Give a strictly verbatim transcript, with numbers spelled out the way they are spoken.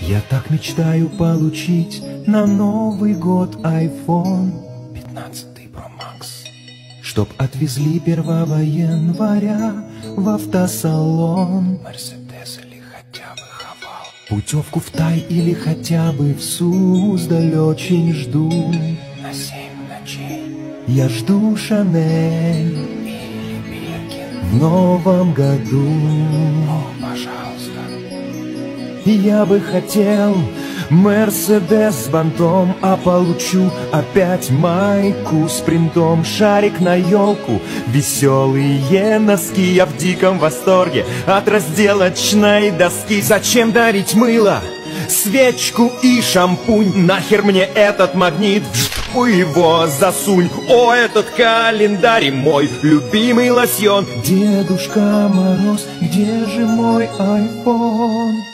Я так мечтаю получить на Новый год айфон пятнадцатый Pro Max, чтоб отвезли первого января в автосалон. Мерседес или хотя бы Хавал, путевку в Тай или хотя бы в Суздаль очень жду. На семь ночей я жду Шанель или Биркин в новом году. О, пожалуйста. Я бы хотел Мерседес с бантом, а получу опять майку с принтом. Шарик на елку, веселые носки. Я в диком восторге от разделочной доски. Зачем дарить мыло, свечку и шампунь? Нахер мне этот магнит, в жопу его засунь. О, этот календарь, мой любимый лосьон. Дедушка Мороз, где же мой айфон?